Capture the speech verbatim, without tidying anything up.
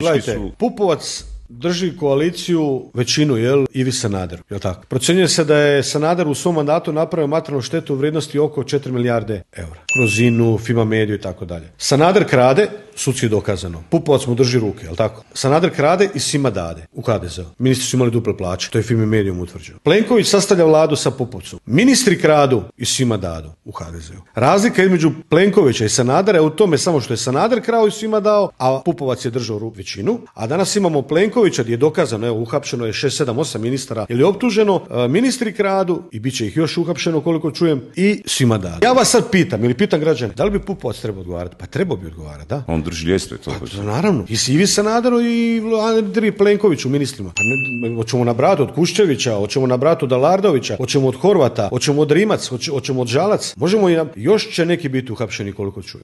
Gledajte, Pupovac drži koaliciju, većinu, jel, Ivi Sanaderu, jel tako? Procjenjuje se da je Sanader u svom mandatu napravio materijalnu štetu u vrijednosti oko četiri milijarde eura. Kroz INA-u, Fima Mediju i tako dalje. Sanader krade, sudski dokazano. Pupovac mu drži ruke, jel tako? Sanader krade i svima dade u H D Z-u. Ministri su imali duple plaće, to je Fimi Medijom utvrđeno. Plenković sastavlja vladu sa Pupovcom. Ministri kradu i svima dadu u H D Z-u. Razlika između Plenkovića i Sanadera je u tome samo što je Sanader krao i svima dao, a Pupovac je držao većinu. A danas imamo Plenkovića gdje je dokazano, evo, uhapšeno je šest, sedam, osam ministara ili je optuženo, ministri kradu i bit će ih još uhapšeno koliko čujem i svima dadu. Ja vas sad pitam ili pitam građane, da li bi Pupovac trebao odgovarati? Pa trebao bi odgovarati, da. On drži ljestve to. Pa, naravno. I Ivi Sanaderu i Andriji Plenkoviću ministrima. Pa ne, hoćemo nabrati od Kuščevića, hoćemo nabrati od Alardovića, hoćemo od Horvata, hoćemo od Rimac, hoćemo od Žalac. Možemo i još će neki biti uhapšeni koliko čujem.